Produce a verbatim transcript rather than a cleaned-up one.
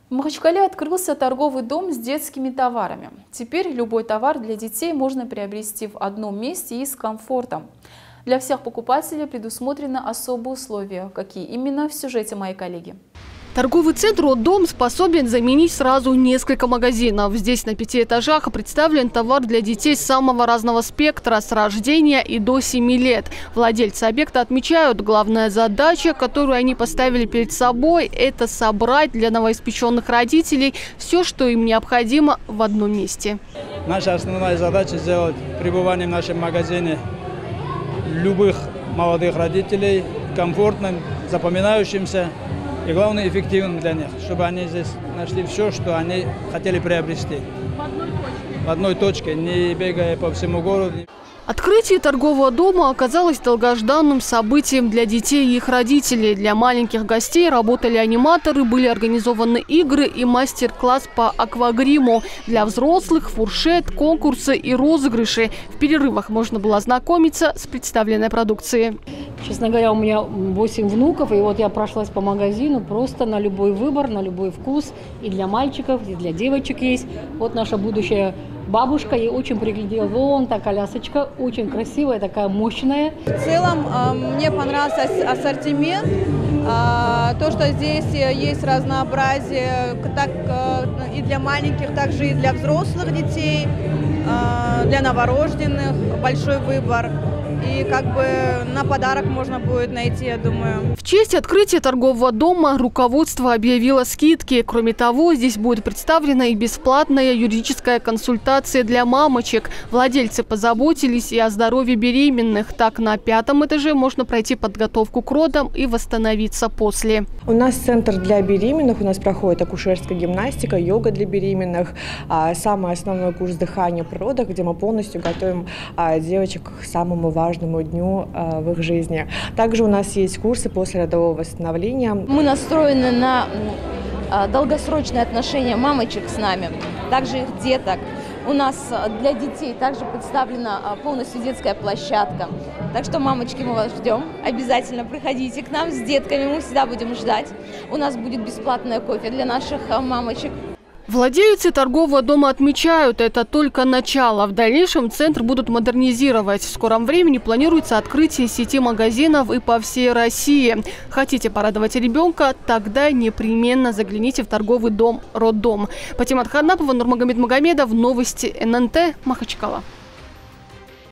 В Махачкале открылся торговый дом с детскими товарами. Теперь любой товар для детей можно приобрести в одном месте и с комфортом. Для всех покупателей предусмотрены особые условия. Какие именно, в сюжете моей коллеги. Торговый центр «Роддом» способен заменить сразу несколько магазинов. Здесь на пяти этажах представлен товар для детей самого разного спектра, с рождения и до семи лет. Владельцы объекта отмечают, главная задача, которую они поставили перед собой, это собрать для новоиспеченных родителей все, что им необходимо, в одном месте. Наша основная задача – сделать пребывание в нашем магазине любых молодых родителей комфортным, запоминающимся и, главное, эффективным для них, чтобы они здесь нашли все, что они хотели приобрести. В одной точке? В одной точке, не бегая по всему городу. Открытие торгового дома оказалось долгожданным событием для детей и их родителей. Для маленьких гостей работали аниматоры, были организованы игры и мастер-класс по аквагриму. Для взрослых – фуршет, конкурсы и розыгрыши. В перерывах можно было ознакомиться с представленной продукцией. Честно говоря, у меня восемь внуков, и вот я прошлась по магазину просто на любой выбор, на любой вкус. И для мальчиков, и для девочек есть. Вот наша будущая бабушка, ей очень приглядела. Вон та колясочка, очень красивая, такая мощная. В целом мне понравился ассортимент. То, что здесь есть разнообразие так и для маленьких, также и для взрослых детей, для новорожденных, большой выбор. И как бы на подарок можно будет найти, я думаю. В честь открытия торгового дома руководство объявило скидки. Кроме того, здесь будет представлена и бесплатная юридическая консультация для мамочек. Владельцы позаботились и о здоровье беременных. Так, на пятом этаже можно пройти подготовку к родам и восстановиться после. У нас центр для беременных, у нас проходит акушерская гимнастика, йога для беременных, самый основной курс дыхания при родах, где мы полностью готовим девочек к самому важному важному дню э, в их жизни. Также у нас есть курсы послеродового восстановления. Мы настроены на э, долгосрочные отношения мамочек с нами, также их деток. У нас для детей также представлена полностью детская площадка. Так что, мамочки, мы вас ждем. Обязательно приходите к нам с детками, мы всегда будем ждать. У нас будет бесплатное кофе для наших мамочек. Владельцы торгового дома отмечают, это только начало. В дальнейшем центр будут модернизировать. В скором времени планируется открытие сети магазинов и по всей России. Хотите порадовать ребенка? Тогда непременно загляните в торговый дом «Роддом». Патимат Ханапова, Нурмагомед Магомедов, новости эн эн тэ, Махачкала.